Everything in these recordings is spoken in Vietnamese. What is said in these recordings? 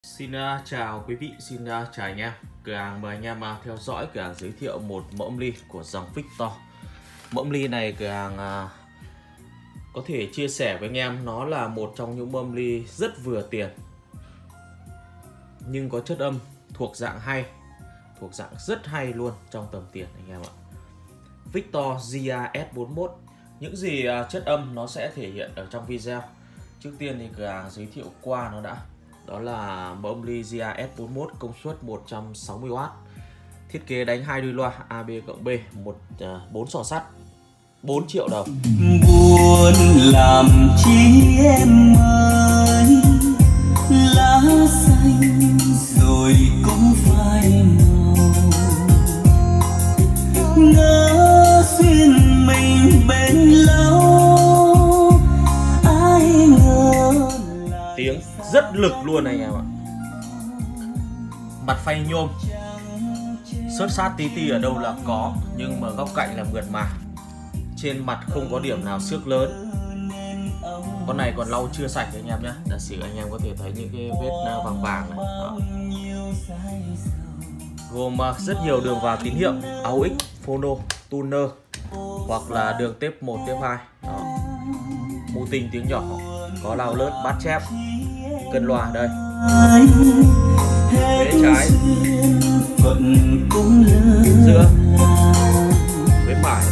Xin chào quý vị, xin chào anh em. Cửa hàng mời anh em theo dõi cửa hàng giới thiệu một mẫu âm ly của dòng Victor. Mẫu âm ly này cửa hàng có thể chia sẻ với anh em, nó là một trong những mẫu âm ly rất vừa tiền nhưng có chất âm thuộc dạng hay, thuộc dạng rất hay luôn trong tầm tiền anh em ạ. Victor GA-S41. Những gì chất âm nó sẽ thể hiện ở trong video. Trước tiên thì cửa hàng giới thiệu qua nó đã. Đó là mẫu âm ly GA-S41 công suất 160W. Thiết kế đánh 2 đuôi loa AB+B, 4 xò sắt, 4 triệu đồng. Buồn làm chi em ơi, lá xanh rồi cũng phai màu. Ngỡ duyên mình bên lâu, ai ngờ tiếng rất lực luôn anh em ạ. Mặt phay nhôm, xớt sát tí tí ở đâu là có, nhưng mà góc cạnh là mượt mà. Trên mặt không có điểm nào xước lớn. Con này còn lau chưa sạch anh em nhé. Giả sử anh em có thể thấy những cái vết vàng vàng này. Đó. Gồm rất nhiều đường vào tín hiệu, AUX, phono, tuner hoặc là đường tiếp 1, tiếp 2. Đó. Mũ tinh tiếng nhỏ, có lao lướt, bát chép, cân loa đây. Vế trái, giữa, vế phải.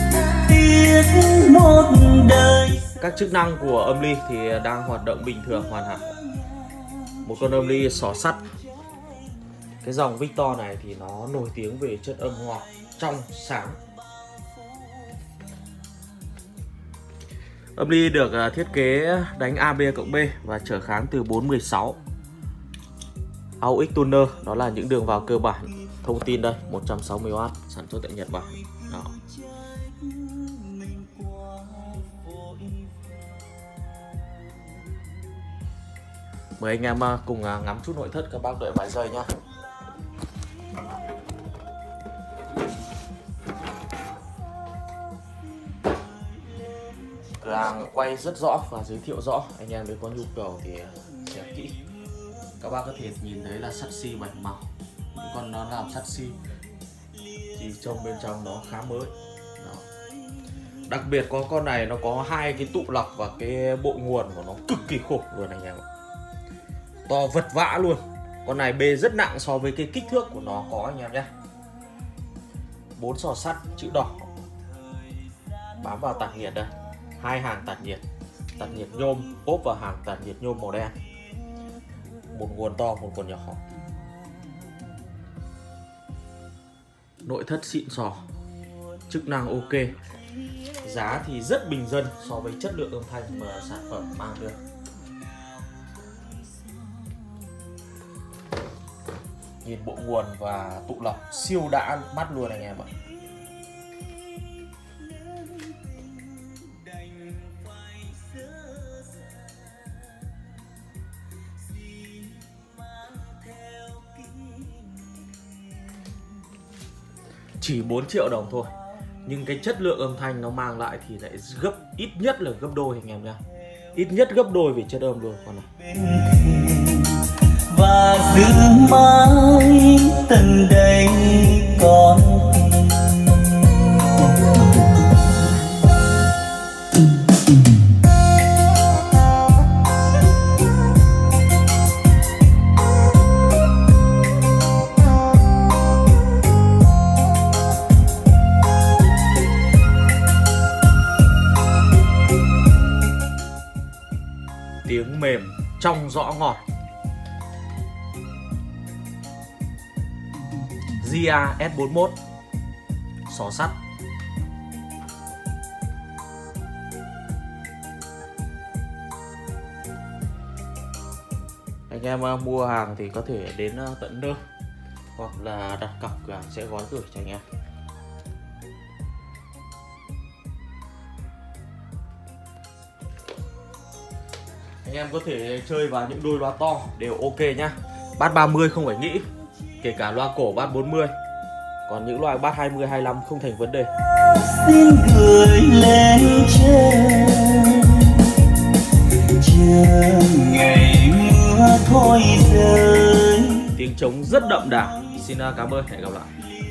Các chức năng của âm ly thì đang hoạt động bình thường hoàn hảo. Một con âm ly xỏ sắt. Cái dòng Victor này thì nó nổi tiếng về chất âm ngọt, trong, sáng. Âm ly được thiết kế đánh AB+B và trở kháng từ 416. AUX tuner, đó là những đường vào cơ bản. Thông tin đây, 160W, sản xuất tại Nhật Bản. Đó. Mời anh em cùng ngắm chút nội thất, các bác đợi vài giây nhá. Cửa hàng quay rất rõ và giới thiệu rõ, anh em nếu có nhu cầu thì xem kỹ. Các bác có thể nhìn thấy là sắt xi bạch màu, những con nó làm sắt xi thì trông bên trong nó khá mới. Đó. Đặc biệt có con này nó có hai cái tụ lọc và cái bộ nguồn của nó cực kỳ khủng luôn anh em ạ. To vật vã luôn. Con này bê rất nặng so với cái kích thước của nó có anh em nhé. 4 xò sắt chữ đỏ bám vào tản nhiệt đây. 2 hàng tản nhiệt nhôm ốp vào hàng tản nhiệt nhôm màu đen. Một nguồn to, một nguồn nhỏ. Nội thất xịn sò, chức năng ok. Giá thì rất bình dân so với chất lượng âm thanh mà sản phẩm mang được. Nhìn bộ nguồn và tụ lọc siêu đã mắt luôn anh em ạ. Chỉ 4 triệu đồng thôi, nhưng cái chất lượng âm thanh nó mang lại thì lại gấp, ít nhất là gấp đôi anh em nha. Ít nhất gấp đôi về chất âm luôn con này. Và giữ mãi tận đây con tiếng mềm trong rõ ngọt. GA-S41 xỏ sắt. Anh em mua hàng thì có thể đến tận nơi hoặc là đặt cọc, cửa hàng sẽ gói gửi cho anh em. Anh em có thể chơi vào những đôi loa to đều ok nhá. Bass 30 không phải nghĩ, kể cả loa cổ bass 40. Còn những loa bass 20, 25 không thành vấn đề. Xin gửi lên trên chờ ngày mưa thôi rơi. Tiếng trống rất đậm đà. Xin cảm ơn, hẹn gặp lại.